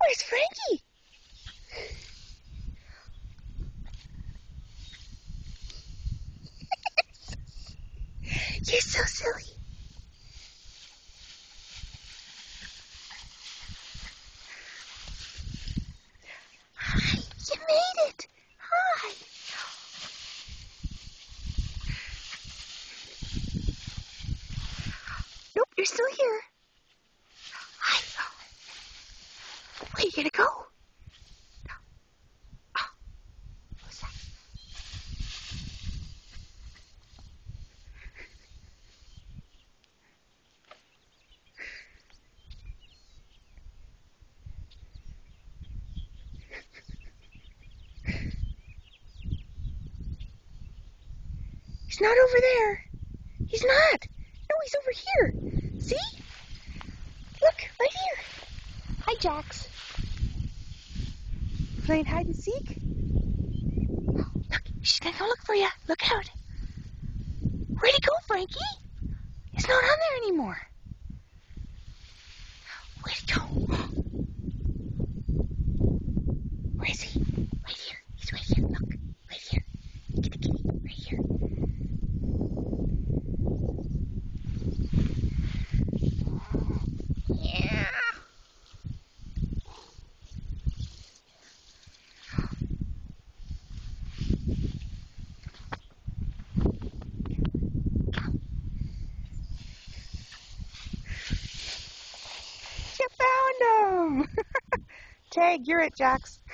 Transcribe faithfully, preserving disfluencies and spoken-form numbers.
Where's Frankie? You're so silly. Hi, you made it. Hi. Nope, you're still here. Hi. Where are you gonna go? Oh, what's that? He's not over there. He's not. No, he's over here. See? Look, right here. Hi, Jax. Playing hide and seek? Oh, look, she's gonna go look for you. Look out. Where'd he go, Frankie? He's not on there anymore. Where'd he go? Where is he? Right here. He's right here. Look, right here. Kitty, kitty, right here. Yeah. You found him! Tag, you're it, Jax.